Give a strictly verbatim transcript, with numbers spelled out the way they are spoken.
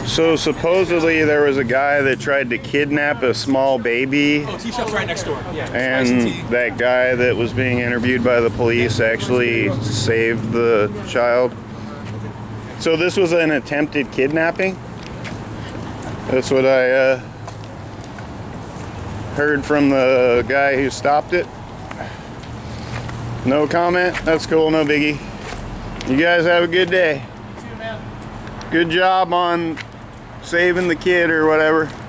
So supposedly there was a guy that tried to kidnap a small baby. Oh, tea shop's right next door. Yeah. And that guy that was being interviewed by the police actually saved the child. So this was an attempted kidnapping. That's what I uh, heard from the guy who stopped it. No comment. That's cool. No biggie. You guys have a good day. See you, man. Good job on saving the kid or whatever.